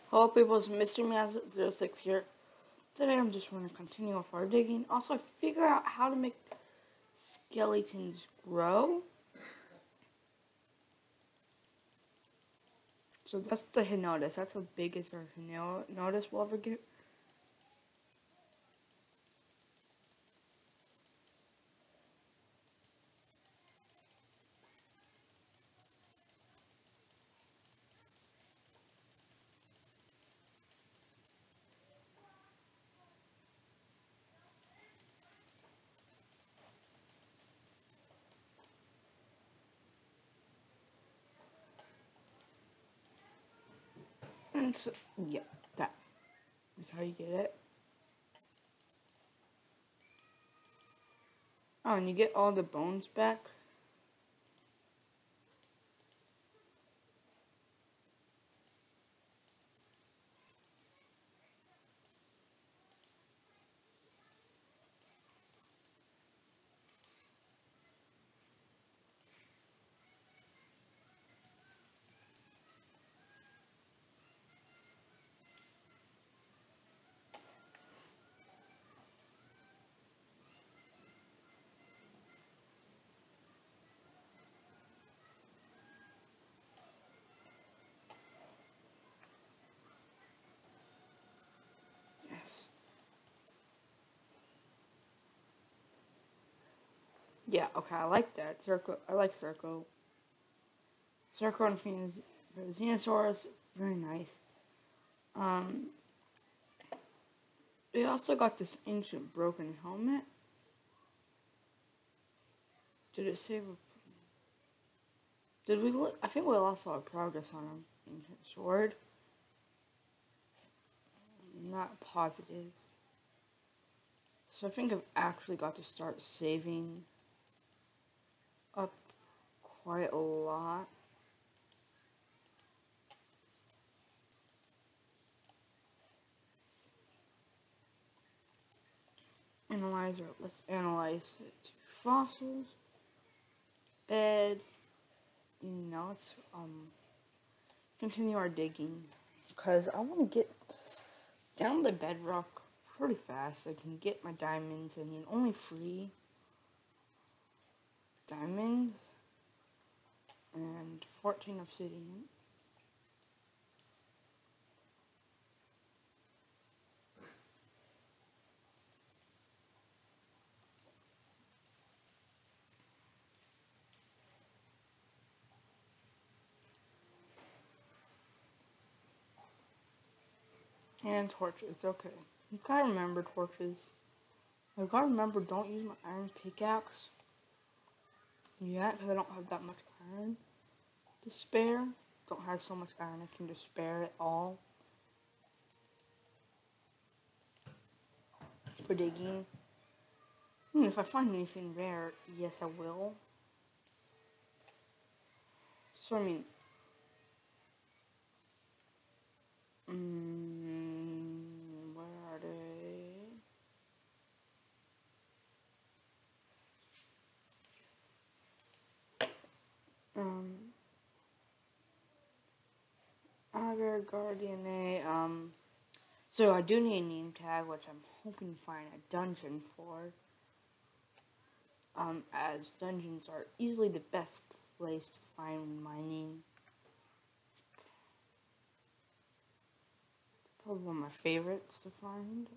Hello people, it's Mr. Maz06 here. Today I'm just going to continue with our digging. Also, figure out how to make skeletons grow. So that's the Hinotus. That's the biggest our Hinotus will ever get. And so, yeah, that is how you get it. Oh, and you get all the bones back. Yes. Yeah, okay, I like that. Circle. I like Circle. Circle and Xenosaurus, very nice. Um, we also got this ancient broken helmet. Did it save a... Did we... I think we lost a lot of progress on an ancient sword. I'm not positive. So I think I've actually got to start saving up quite a lot. Analyzer. Let's analyze the two fossils. Bed. Now let's continue our digging, because I want to get down the bedrock pretty fast. I can get my diamonds. I need only 3 diamonds and 14 obsidian. And torches, okay. You gotta remember torches. I gotta remember, don't use my iron pickaxe yet, because I don't have that much iron to spare. Don't have so much iron I can just spare it all for digging. If I find anything rare, yes I will. So I mean, where are they? Agar Guardian A, so I do need a name tag, which I'm hoping to find a dungeon for. As dungeons are easily the best place to find when mining. Probably one of my favorites to find.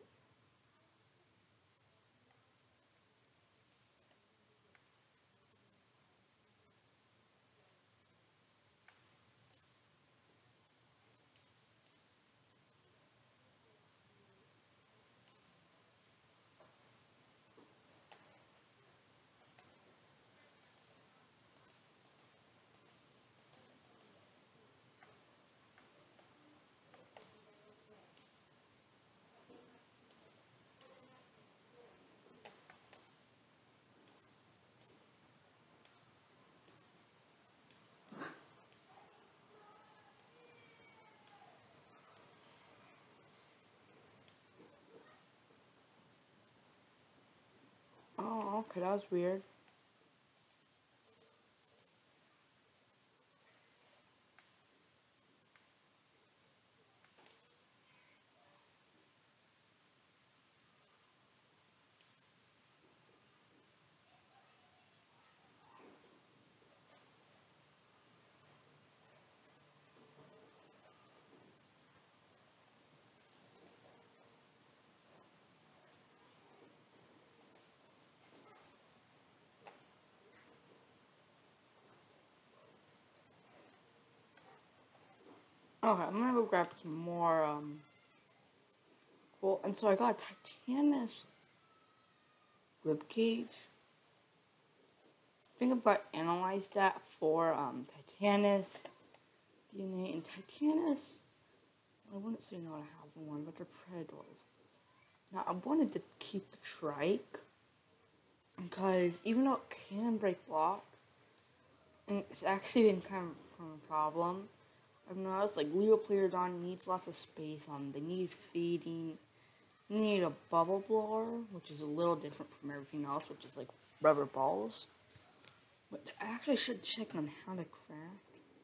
Oh, okay, that was weird. Okay, I'm gonna go grab some more, well, and so I got Titanus ribcage. I think I've analyzed that for, Titanus DNA and Titanus. I wouldn't say not have one, but they're predators. Now, I wanted to keep the trike, because even though it can break blocks, and it's actually been kind of a problem, I've noticed like Leopleodon needs lots of space on them. They need feeding. They need a bubble blower, which is a little different from everything else, which is like rubber balls. But I actually should check on how to craft.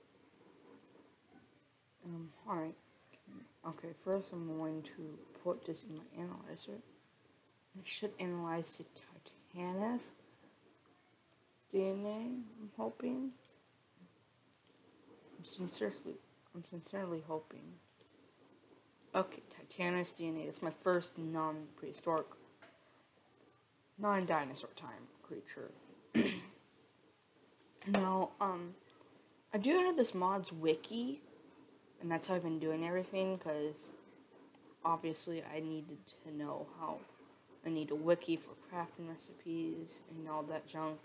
Alright. Okay, first I'm going to put this in my analyzer. It should analyze the Titanus DNA, I'm hoping. I'm sincerely hoping. Okay, Titanus DNA. It's my first non-prehistoric, non-dinosaur time creature. Now, I do have this mod's wiki, and that's how I've been doing everything, because obviously I needed to know how. I need a wiki for crafting recipes and all that junk.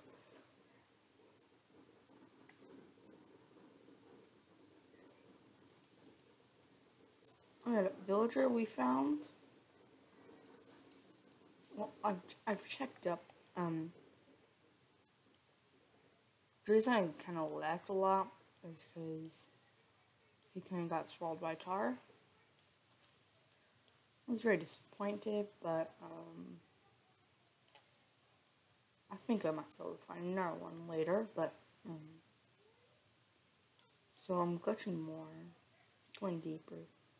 Alright, a villager we found. Well, I've checked up. The reason I kind of lacked a lot is because he kind of got swallowed by tar. I was very disappointed, but I think I might be able to find another one later. But so I'm glitching more, going deeper.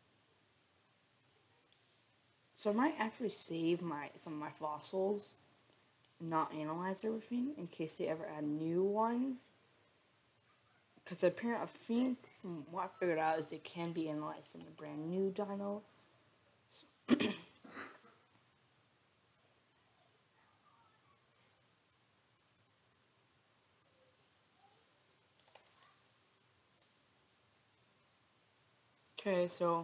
So I might actually save some of my fossils and not analyze everything in case they ever add new ones. Because apparently, I think from what I figured out is they can be analyzed in a brand new dino. Okay, so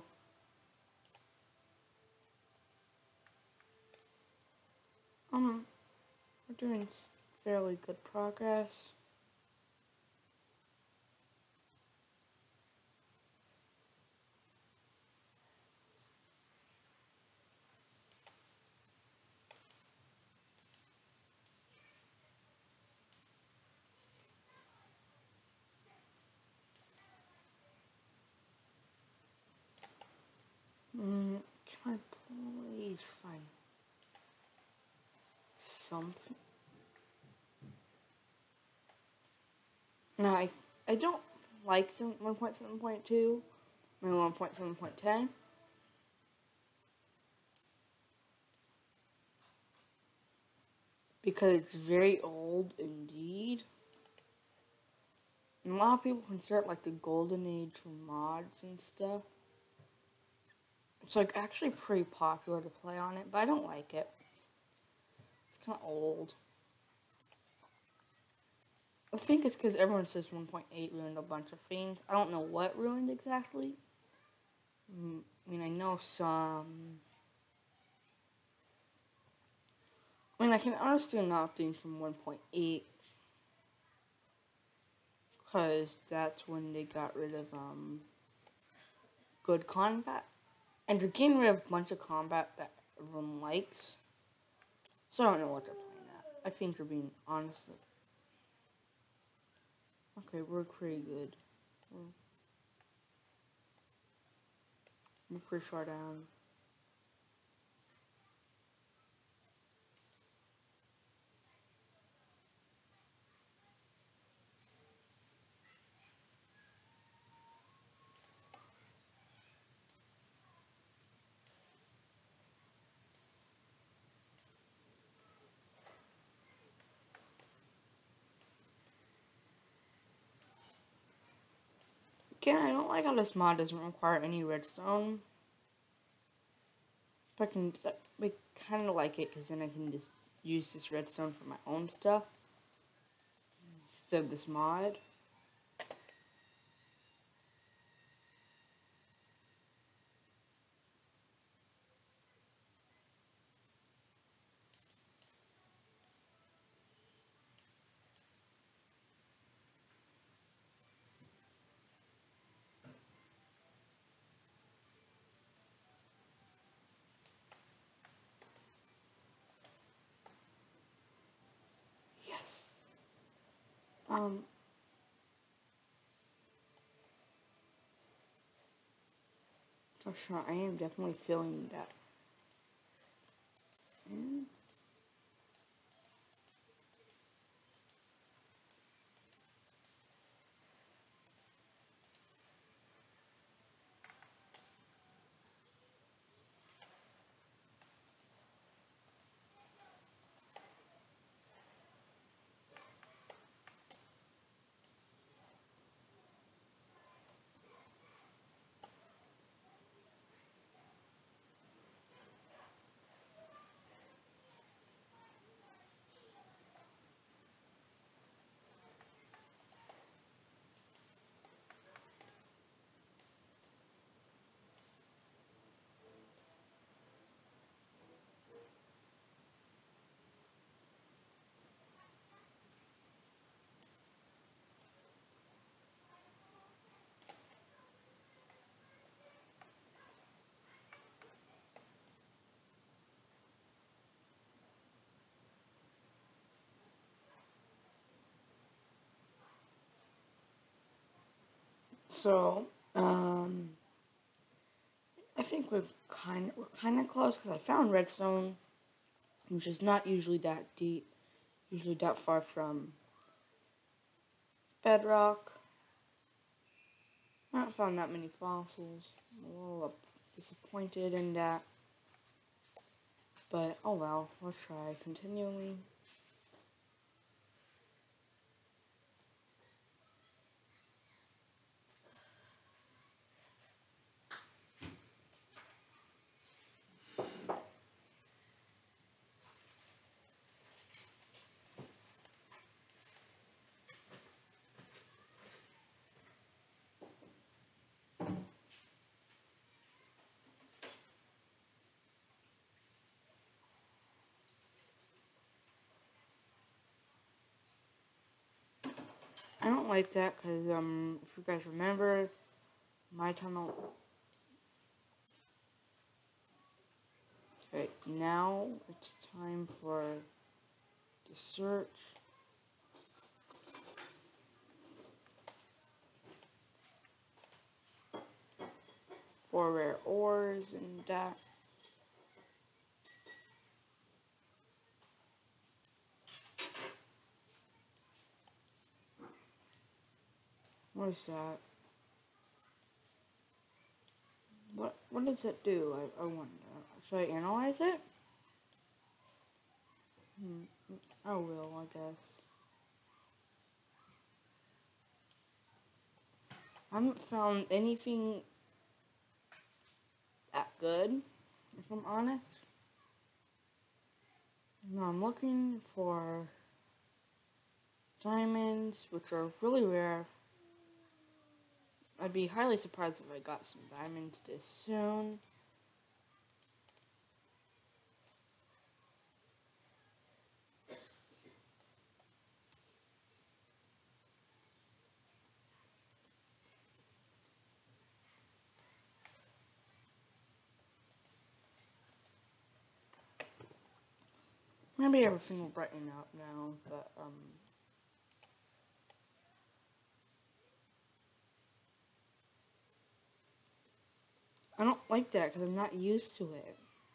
we're doing fairly good progress. Can I please find something? No, I don't like 1.7.2, maybe 1.7.10. Because it's very old indeed. And a lot of people consider it like the golden age for mods and stuff. It's like actually pretty popular to play on it, but I don't like it. It's kind of old. I think it's because everyone says 1.8 ruined a bunch of things. I don't know what ruined exactly. I mean, I know some. I mean, I can understand not things from 1.8 because that's when they got rid of good combat, and they're getting rid of a bunch of combat that everyone likes. So I don't know what they're playing at. I think they're being honest. Okay, we're pretty good. We're pretty far down. Again, I don't like how this mod doesn't require any redstone. But I kind of like it because then I can just use this redstone for my own stuff instead of this mod. For sure, I am definitely feeling that. And so, I think we're kind of close because I found redstone, which is not usually that deep, usually that far from bedrock. I haven't found that many fossils. I'm a little disappointed in that, but oh well. Let's try continuing. I don't like that because if you guys remember, my tunnel. Okay, now it's time for the search. For rare ores and that. What is that? What does it do? I wonder. Should I analyze it? I will, I guess. I haven't found anything that good, if I'm honest. No, I'm looking for diamonds, which are really rare. I'd be highly surprised if I got some diamonds this soon. Maybe everything will brighten out now, but I don't like that because I'm not used to it.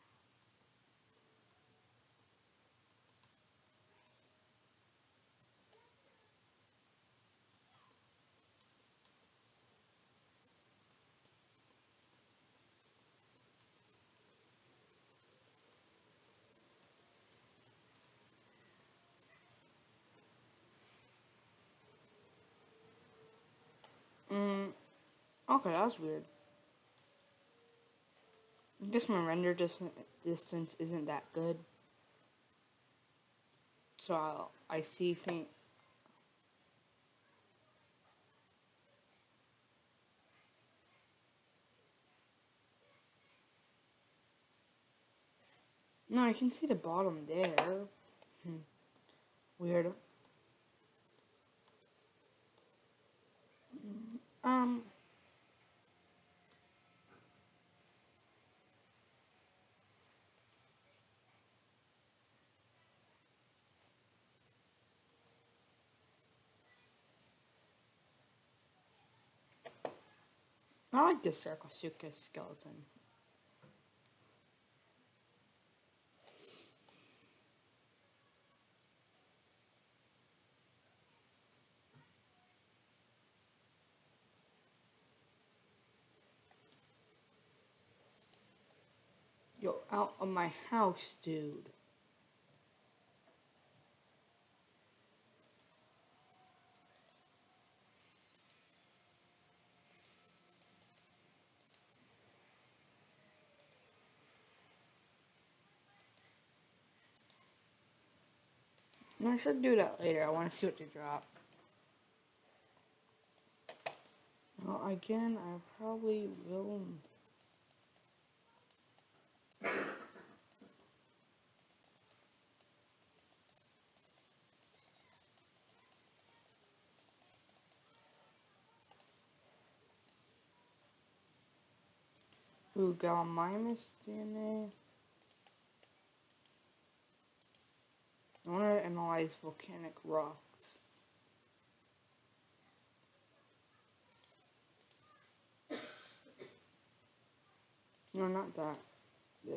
Okay, that was weird. I guess my render distance isn't that good. So I see things. No, I can see the bottom there. Weird. Um, I like this Sarcosuchus skeleton. Yo, out of my house, dude. I should do that later. I want to see what they drop. Well, again, I probably will. Ooh, Gallimimus DNA. I want to analyze volcanic rocks. No, not that. This.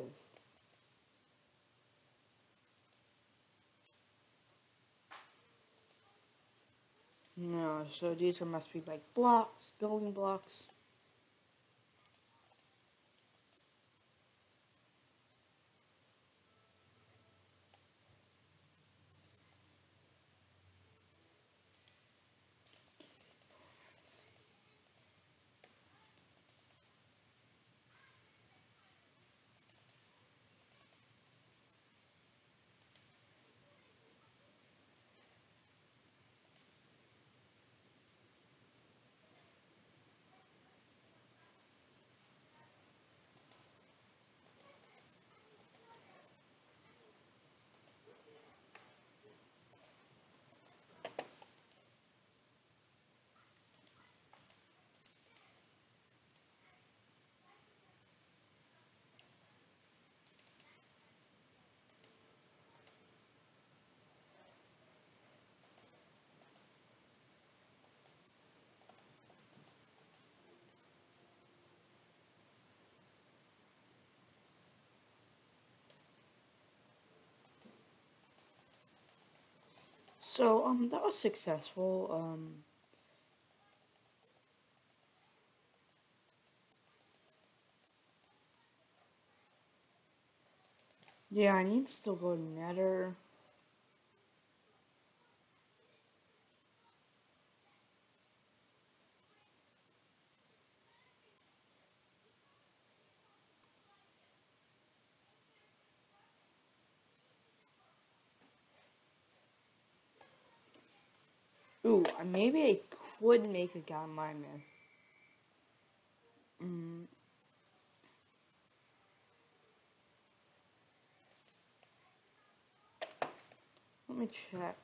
No, so these must be like blocks, building blocks. So, that was successful. Yeah, I need to still go to Nether. Ooh, maybe I could make a Gallimimus. Mm, let me check.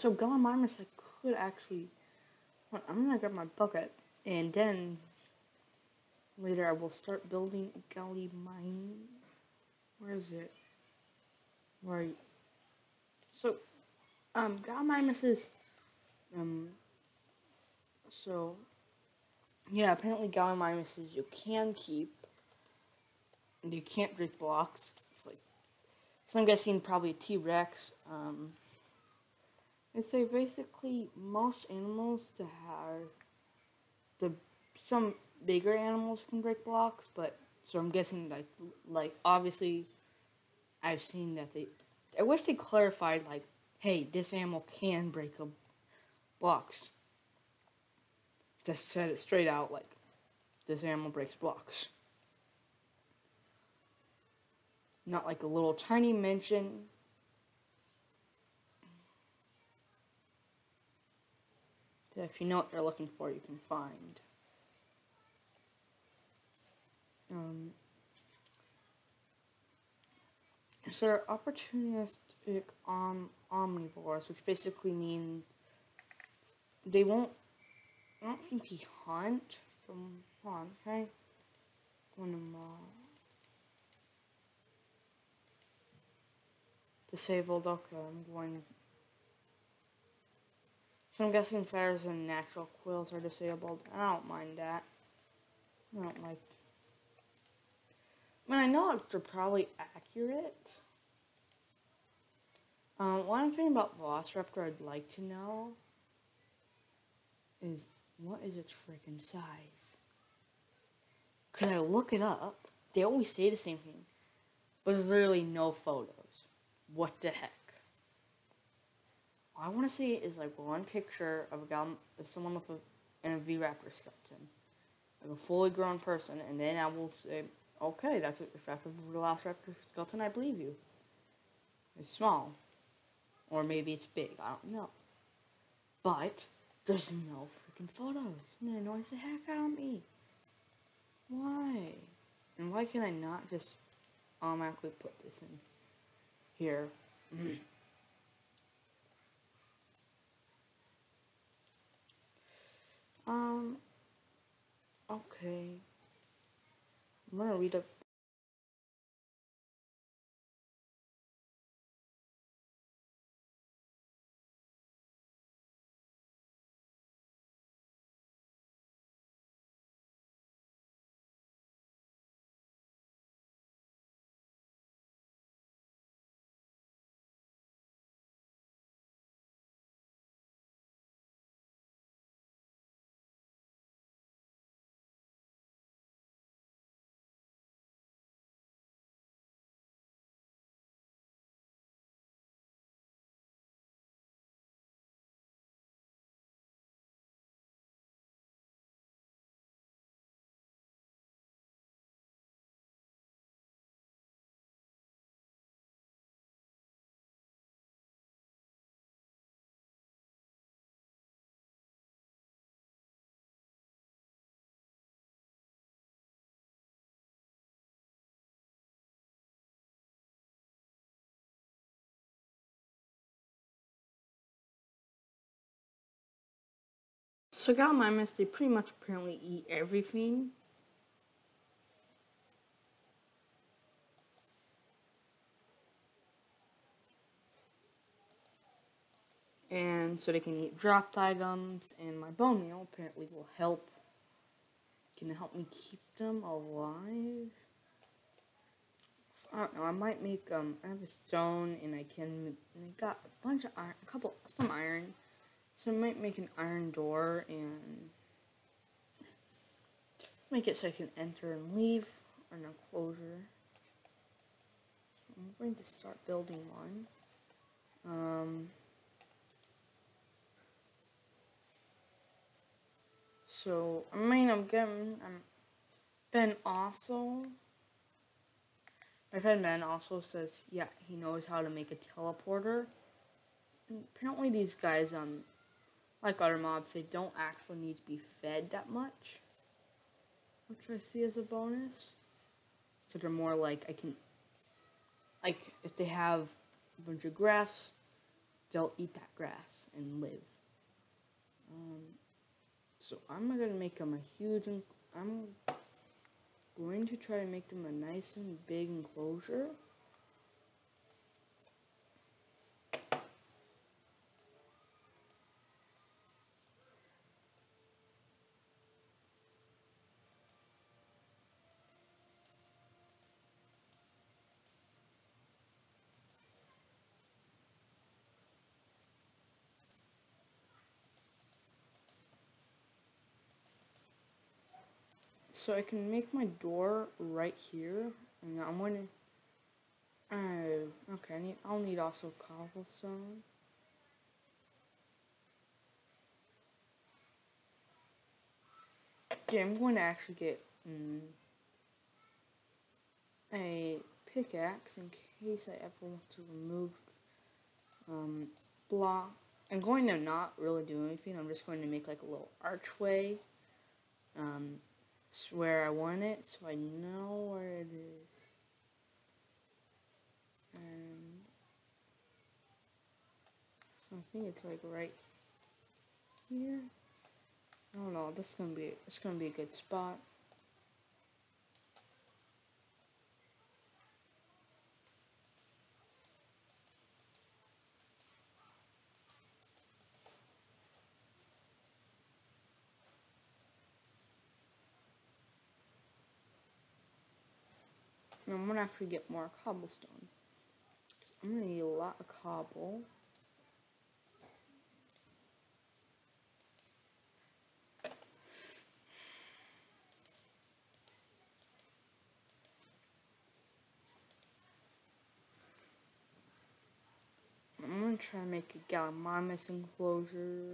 So Gallimimus, I could actually... I'm gonna grab my bucket, and then later I will start building a Gallimimus. Where is it? Right. So, Gallimimus is, so, yeah, apparently Gallimimuses you can keep, and you can't break blocks. It's like, so I'm guessing probably a T-Rex. They say basically most animals to have some bigger animals can break blocks, but so I'm guessing like obviously I've seen that I wish they clarified like, hey, this animal can break blocks. Just said it straight out like this animal breaks blocks. Not like a little tiny mention. That if you know what they're looking for, you can find. So they're opportunistic omnivores, which basically means they won't. I don't think they hunt from. Hold on, okay. Disabled. Okay, I'm going. So I'm guessing fires and natural quills are disabled. I don't mind that. I don't like. I mean, I know they're probably accurate. One thing about Velociraptor I'd like to know is what is its freaking size? Cause I look it up, they always say the same thing, but there's literally no photos. What the heck? All I want to see is like one picture of someone with a V-Raptor skeleton, like a fully grown person, and then I will say, okay, if that's a Velociraptor skeleton, I believe you. It's small. Or maybe it's big, I don't know. But, there's no freaking photos. And it annoys the heck out of me. Why? And why can I not just automatically put this in here? Okay. I'm gonna read up. So Gallimimus, they pretty much apparently eat everything. And so they can eat dropped items, and my bone meal apparently will help. Can it help me keep them alive? So, I don't know, I might make, I have a stone, and I got a bunch of iron, some iron. So I might make an iron door, and make it so I can enter and leave, or an enclosure. I'm going to start building one. So, I mean, Ben also, my friend Ben also says, yeah, he knows how to make a teleporter. And apparently these guys, like other mobs, they don't actually need to be fed that much, which I see as a bonus. So they're more like, if they have a bunch of grass, they'll eat that grass and live. So I'm gonna make them a huge. I'm going to try to make them a nice and big enclosure. So I can make my door right here, and I'm going to. Okay. I'll need also cobblestone. Yeah, I'm going to actually get a pickaxe in case I ever want to remove block. I'm going to not really do anything. I'm just going to make like a little archway where I want it, so I know where it is. And so I think it's like right here. I don't know. It's gonna be a good spot. And I'm gonna actually get more cobblestone. I'm gonna need a lot of cobble. I'm gonna try to make a Gallimimus enclosure.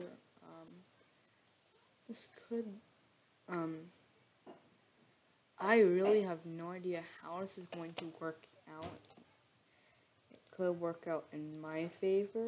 This could, I really have no idea how this is going to work out. It could work out in my favor.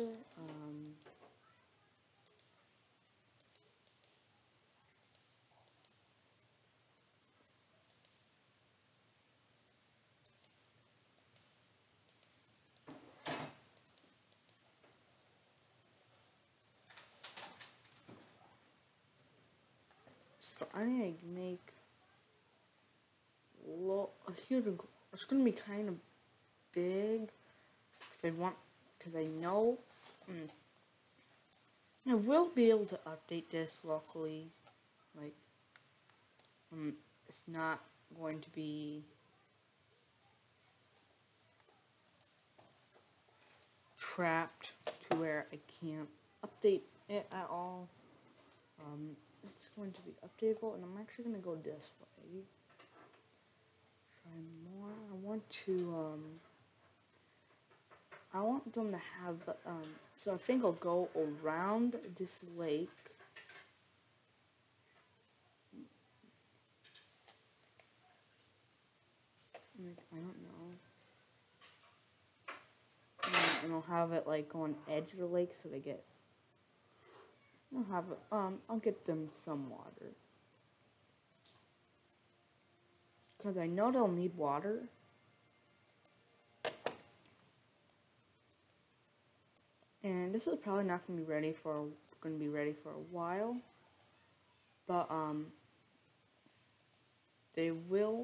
So I need to make a huge. It's gonna be kind of big because I know I will be able to update this locally. Like, it's not going to be trapped to where I can't update it at all. It's going to be updatable, and I'm actually gonna go this way. Try more. I want them to have so I think I'll go around this lake. I don't know. And I'll have it like on edge of the lake so they get. I'll get them some water. Because I know they'll need water. And this is probably not going to be ready for a while. But they will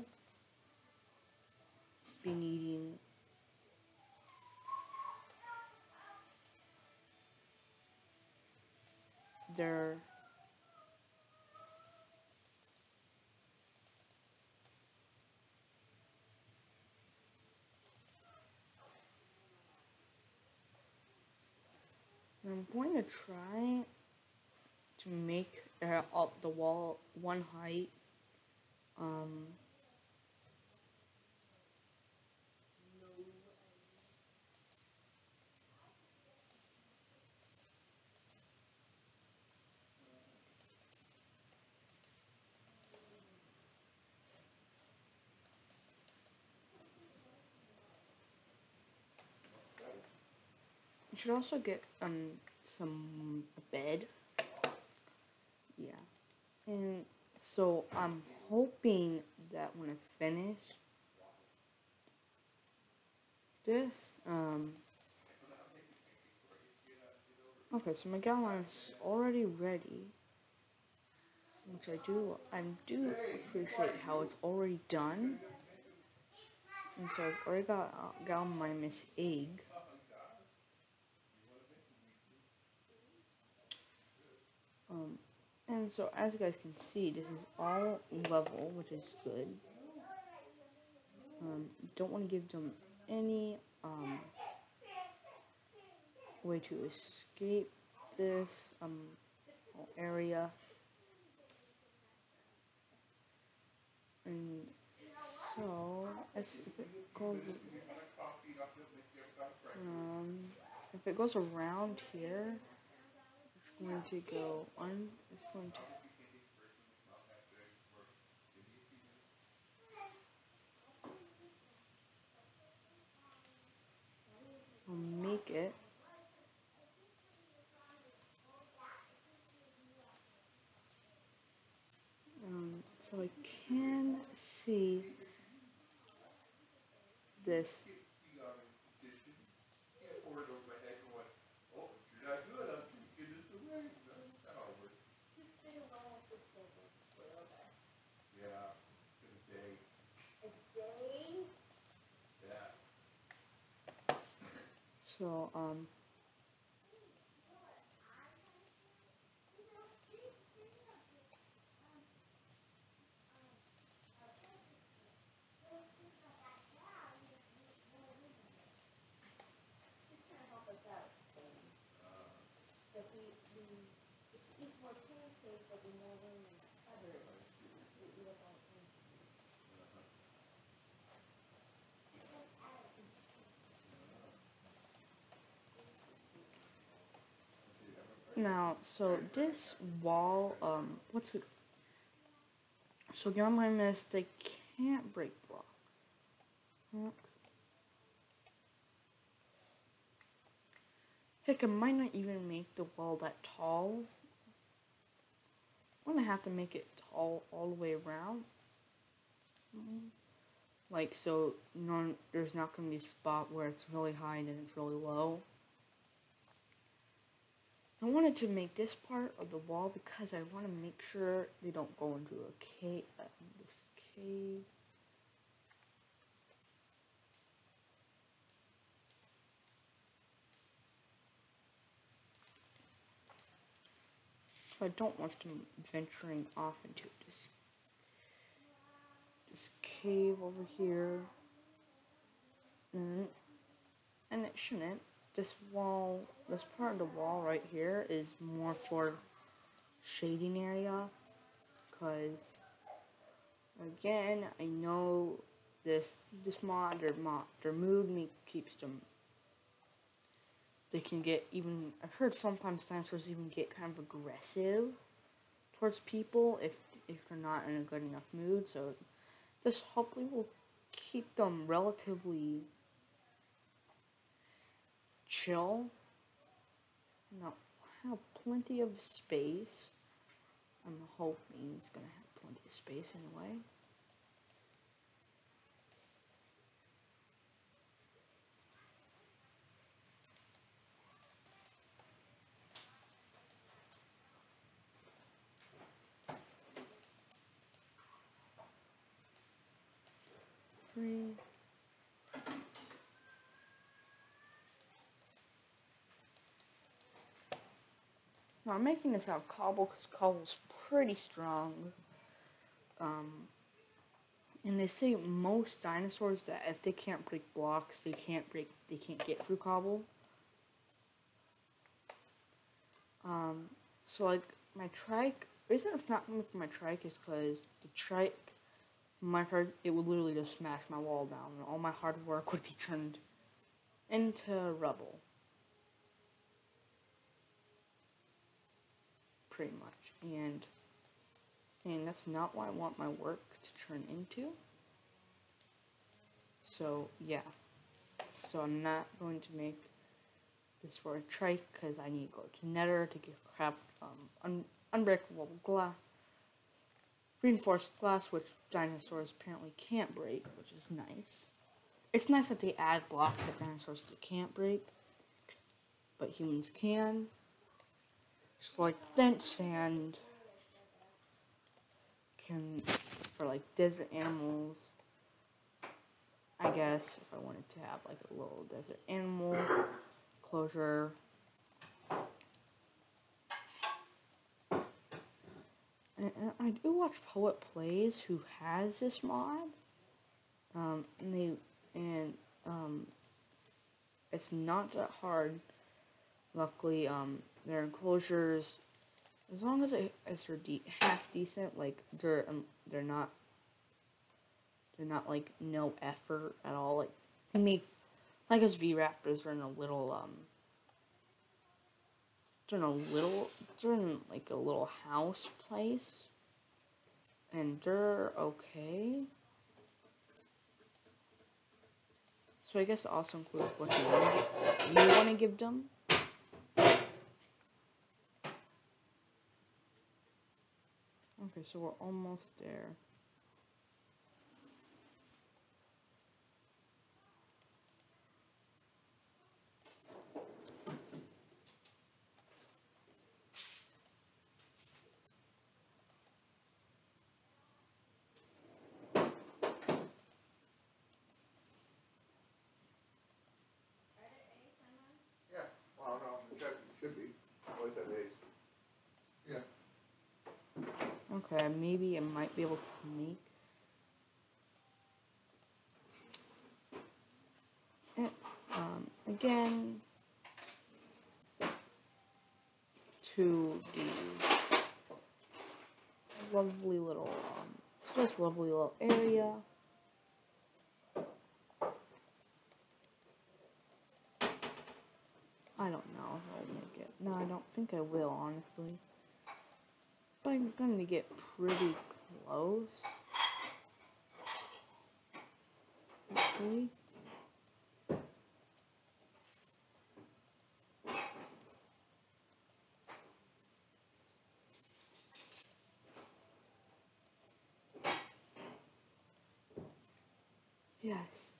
be needing their I'm going to try to make the wall one height. You should also get some bed. Yeah. And so I'm hoping that when I finish this, Okay, so my galvan is already ready, which I do appreciate how it's already done. And so I've already got Galminimus egg. And so as you guys can see, this is all level, which is good. Don't want to give them any way to escape this area. And so as if it goes around here, it's going to go on. It's going to make it. So I can see this. So, now, so this wall, what's it? So get on my list, they can't break blocks. Heck, I might not even make the wall that tall. I'm gonna have to make it tall all the way around. Like, so there's not gonna be a spot where it's really high and then it's really low. I wanted to make this part of the wall because I want to make sure they don't go into a cave. This cave. So I don't want them venturing off into this cave over here. And it shouldn't. This wall, this part of the wall right here is more for shading area, because again, I know this mod, their mood keeps them. They can get even. I've heard sometimes dinosaurs even get kind of aggressive towards people if they're not in a good enough mood. So this hopefully will keep them relatively chill. Now, have plenty of space. I'm hoping it's gonna have plenty of space anyway. Now I'm making this out of cobble because cobble's pretty strong. And they say most dinosaurs that if they can't break blocks, they can't get through cobble. So like my trike, the reason it's not coming from my trike is because the trike, it would literally just smash my wall down, and all my hard work would be turned into rubble. Pretty much, and that's not what I want my work to turn into. So yeah, so I'm not going to make this for a trike because I need to go to Nether to get craft unbreakable glass, reinforced glass, which dinosaurs apparently can't break, which is nice. It's nice that they add blocks that dinosaurs can't break, but humans can. So like dense sand can, for like desert animals, I guess if I wanted to have like a little desert animal closure. And I do watch Poet Plays, who has this mod. It's not that hard. Luckily, their enclosures, as long as it's half decent, like they're not like no effort at all. Like they make, like as V-Raptors are in a little they're in like a little house place, and they're okay. So I guess it also includes what you want to give them. Okay, so we're almost there. Okay, maybe I might be able to make it. Again, to the lovely little, this lovely little area. I don't know if I'll make it. No, I don't think I will, honestly. But I'm going to get pretty close. Hopefully. Yes.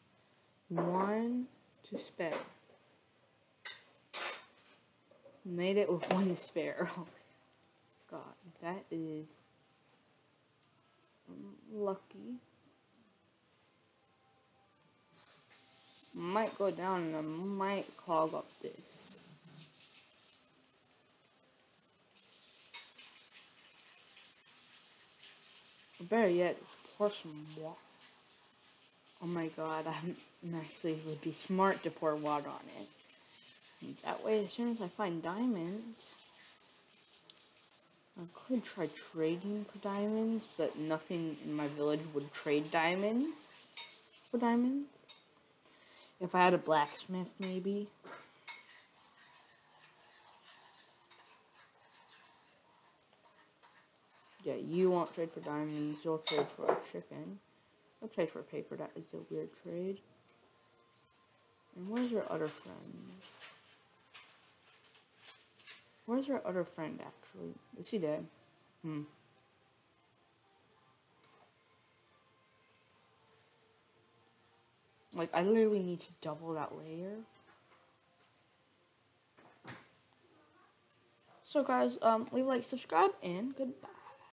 1 to spare. Made it with 1 to spare. Oh, God, that is lucky. Might go down and I might clog up this. Or better yet, pour some water. Oh my God, I'm actually would be smart to pour water on it. And that way, as soon as I find diamonds, I could try trading for diamonds, but nothing in my village would trade diamonds for diamonds. If I had a blacksmith, maybe. Yeah, you won't trade for diamonds, you'll trade for a chicken. You'll trade for paper, that is a weird trade. And where's your other friend? Where's your other friend, actually? Is he dead? Like, I literally need to double that layer. So guys, leave a like, subscribe, and goodbye.